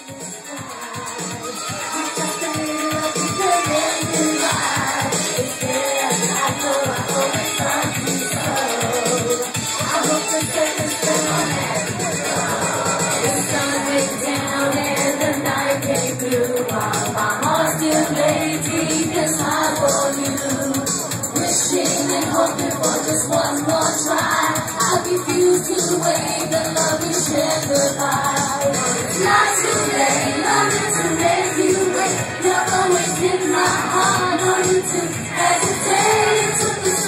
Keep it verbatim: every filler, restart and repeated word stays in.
Just one more try. I refuse to wait. The love we share goodbye. Not too late, nothing to make you wait. You're always in my heart. No need to hesitate. It took the